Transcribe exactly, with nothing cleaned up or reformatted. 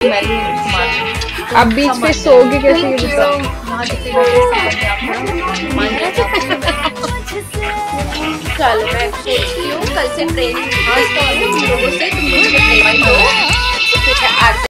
अब बीच पे सो के कैसे ये बताओ? चलो मैं सोचती हूँ कल से ट्रेनिंग लोगों से तुम लोग